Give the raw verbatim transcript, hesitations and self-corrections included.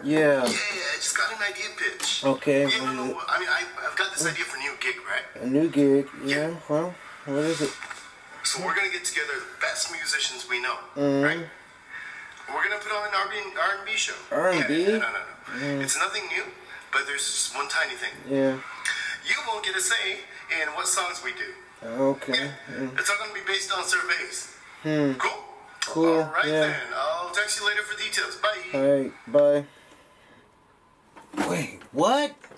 Yeah. Yeah, I just got an idea pitch. Okay. Yeah, no, no, I mean, I, I've got this idea for a new gig, right? A new gig. Yeah. Yeah. Well, what is it? So we're gonna get together the best musicians we know, Mm-hmm. right? We're gonna put on an R and B show. R and B? Yeah, yeah, no, no, no. Mm. It's nothing new, but there's just one tiny thing. Yeah. You won't get a say in what songs we do. Okay. Yeah. Mm. It's all gonna be based on surveys. Hmm. Cool? Cool. All right Yeah. then. I'll text you later for details. Bye. All right. Bye. Wait. What?